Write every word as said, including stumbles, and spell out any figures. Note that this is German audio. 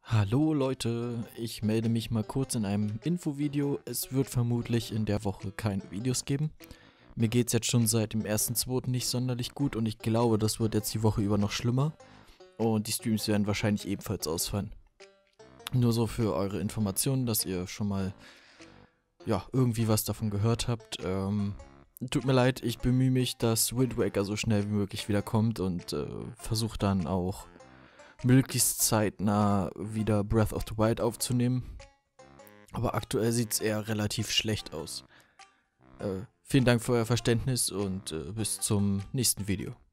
Hallo Leute, ich melde mich mal kurz in einem Infovideo. Es wird vermutlich in der Woche keine Videos geben. Mir geht es jetzt schon seit dem ersten zweiten nicht sonderlich gut und ich glaube, das wird jetzt die Woche über noch schlimmer. Und die Streams werden wahrscheinlich ebenfalls ausfallen. Nur so für eure Informationen, dass ihr schon mal ja, irgendwie was davon gehört habt. Ähm, tut mir leid, ich bemühe mich, dass Wind Waker so schnell wie möglich wiederkommt und äh, versuche dann auch möglichst zeitnah wieder Breath of the Wild aufzunehmen. Aber aktuell sieht es eher relativ schlecht aus. Äh, vielen Dank für euer Verständnis und äh, bis zum nächsten Video.